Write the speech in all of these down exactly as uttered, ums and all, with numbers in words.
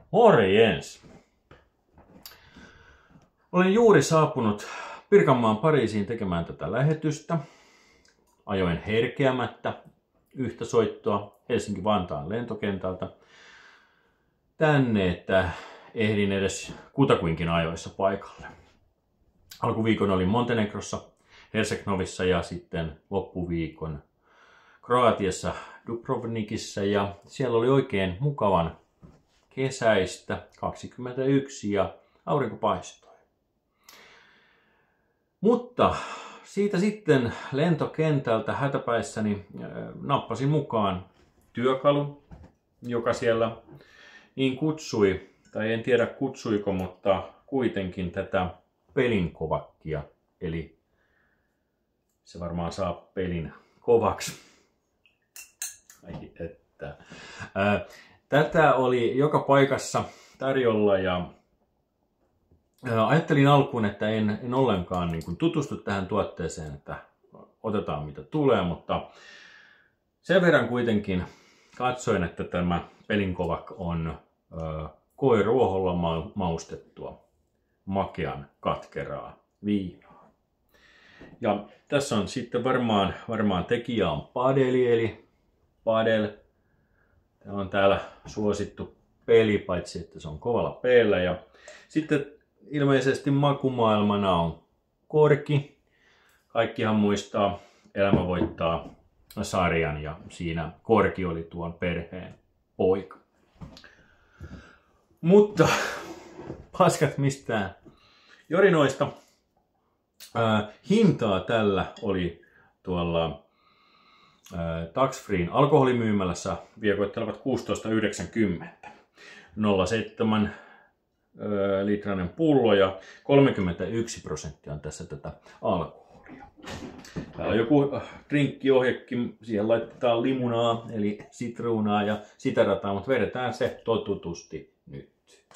Morjens! Olen juuri saapunut Pirkanmaan Pariisiin tekemään tätä lähetystä. Ajoin herkeämättä yhtä soittoa Helsinki-Vantaan lentokentältä tänne, että ehdin edes kutakuinkin ajoissa paikalle. Alkuviikon olin Montenegrossa, Herceg-Novissa ja sitten loppuviikon Kroatiassa Dubrovnikissa ja siellä oli oikein mukavan kesäistä kaksikymmentäyksi ja aurinko paistoi. Mutta siitä sitten lentokentältä hätäpäissäni nappasin mukaan työkalun, joka siellä niin kutsui, tai en tiedä kutsuiko, mutta kuitenkin tätä pelinkovakkia, eli se varmaan saa pelin kovaksi. Ai että. Ää, tätä oli joka paikassa tarjolla ja ää, ajattelin alkuun, että en, en ollenkaan niin kuin tutustu tähän tuotteeseen, että otetaan mitä tulee, mutta sen verran kuitenkin katsoin, että tämä pelinkovak on ää, koeruoholla ma- maustettua makean katkeraa viinaa. Ja tässä on sitten varmaan, varmaan tekijä on padeli, eli padel. Tämä on täällä suosittu peli, paitsi että se on kovalla peellä. Ja sitten ilmeisesti makumaailmana on korki. Kaikkihan muistaa Elämä voittaa -sarjan ja siinä korki oli tuon perheen poika. Mutta paskat mistään jorinoista. Äh, hintaa tällä oli tuolla äh, tax-freen alkoholimyymälässä viekoittelevat kuusitoista yhdeksänkymmentä. nolla pilkku seitsemän äh, litrainen pullo ja kolmekymmentäyksi prosenttia on tässä tätä alkoholia. Täällä on joku drinkkiohjekin, siihen laitetaan limunaa eli sitruunaa ja sitä rataa, mutta vedetään se totutusti nyt.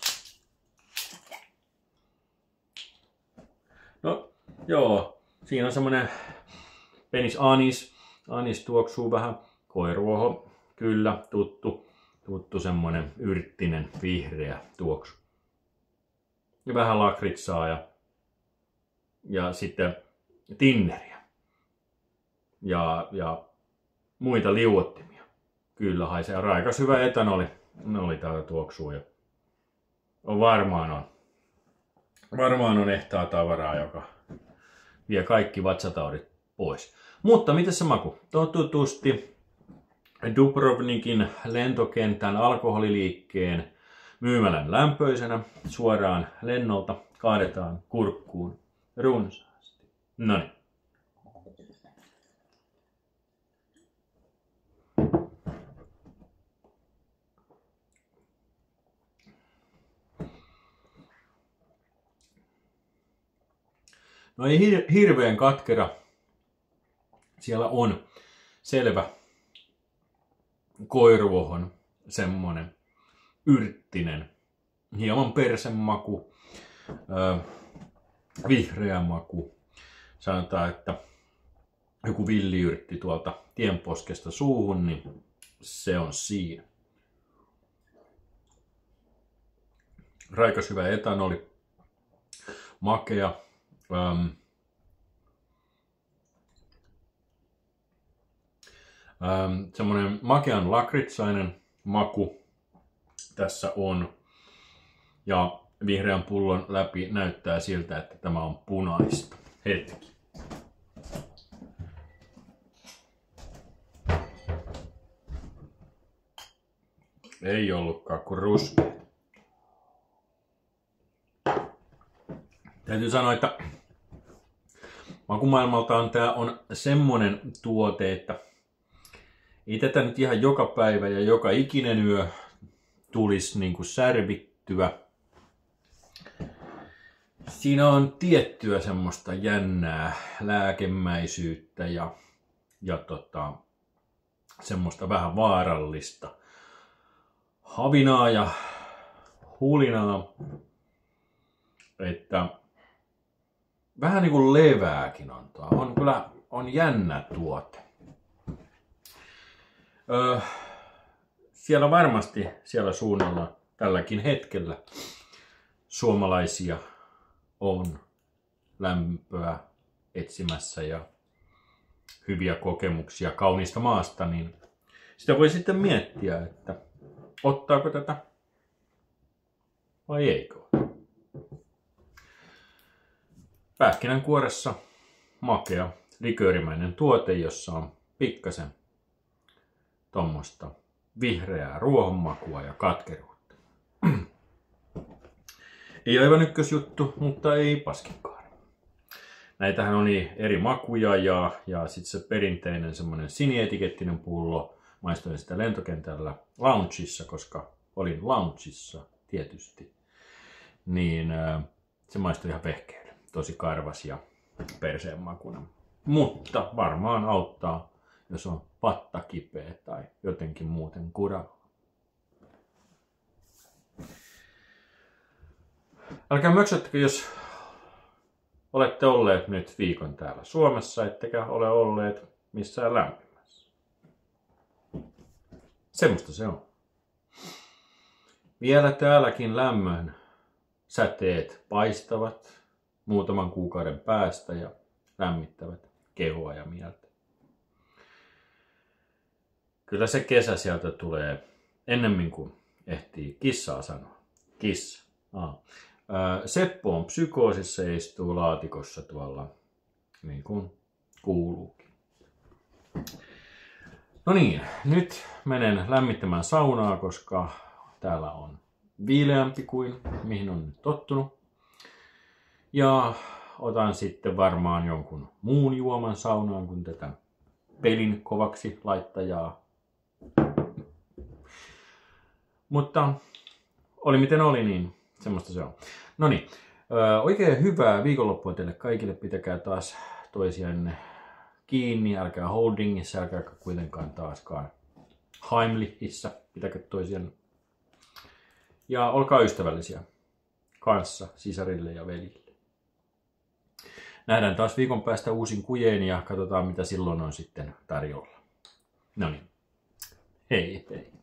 No joo, siinä on semmonen penis anis. Anis tuoksuu vähän. Koeruoho, kyllä, tuttu. Tuttu semmonen yrttinen, vihreä tuoksu. Ja vähän lakritsaa ja, ja sitten tinneriä. Ja, ja muita liuottimia. Kyllä haisee. Raikas hyvä etanoli. Oli täällä tuoksuu. Ja on varmaan on. Varmaan on ehtaa tavaraa, joka vie kaikki vatsataudit pois. Mutta miten se maku? Totutusti Dubrovnikin lentokentän alkoholiliikkeen myymälän lämpöisenä suoraan lennolta kaadetaan kurkkuun runsaasti. Noniin. No ei hir- hirveän katkera. Siellä on selvä koiruohon semmonen yrttinen, hieman persemaku, äh, vihreä maku. Sanotaan, että joku villiyrtti tuolta tienposkesta suuhun, niin se on siinä. Raikas hyvä etanoli, makea. Ähm, ähm, semmoinen makean lakritsainen maku tässä on. Ja vihreän pullon läpi näyttää siltä, että tämä on punaista. Hetki. Ei ollutkaan kuin ruskea. Täytyy sanoa, että makumaailmaltaan tämä on semmonen tuote, että ei tätä nyt ihan joka päivä ja joka ikinen yö tulisi niin kuin särvittyä. Siinä on tiettyä semmoista jännää lääkemäisyyttä ja, ja tota, semmoista vähän vaarallista havinaa ja hulinaa, että vähän niin kuin levääkin on tuo. On kyllä on jännä tuote. Öö, siellä varmasti siellä suunnalla tälläkin hetkellä suomalaisia on lämpöä etsimässä ja hyviä kokemuksia kauniista maasta, niin sitä voi sitten miettiä, että ottaako tätä vai eikö. Pähkinänkuoressa makea liköörimäinen tuote, jossa on pikkasen tuommoista vihreää ruohonmakua ja katkeruutta. Ei aivan ykkösjuttu, mutta ei paskinkaan. Näitähän on niin eri makuja ja, ja sitten se perinteinen semmoinen sinietikettinen pullo. Maistoin sitä lentokentällä loungeissa, koska olin loungeissa tietysti. Niin se maistui ihan vehkeelle. Tosi karvas ja perseen makuna. Mutta varmaan auttaa, jos on patta kipeä tai jotenkin muuten kuralla. Älkää möksöttäkö, jos olette olleet nyt viikon täällä Suomessa, ettekä ole olleet missään lämpimässä. Semmosta se on. Vielä täälläkin lämmön säteet paistavat muutaman kuukauden päästä ja lämmittävät kehoa ja mieltä. Kyllä se kesä sieltä tulee ennemmin kuin ehtii kissaa sanoa. Kissa. Ah. Seppo on psykoosissa ja istuu laatikossa tuolla niin kuin kuuluukin. No niin, nyt menen lämmittämään saunaa, koska täällä on viileämpi kuin mihin on nyt tottunut. Ja otan sitten varmaan jonkun muun juoman saunaan kuin tätä pelin kovaksi laittajaa. Mutta oli miten oli, niin semmoista se on. No niin, oikein hyvää viikonloppua teille kaikille. Pitäkää taas toisianne kiinni, älkää holdingissa, älkää kuitenkaan taaskaan Heimlichissä. Pitäkää toisianne. Ja olkaa ystävällisiä kanssa, sisarille ja velille. Nähdään taas viikon päästä uusin kujeen ja katsotaan mitä silloin on sitten tarjolla. No niin, hei hei.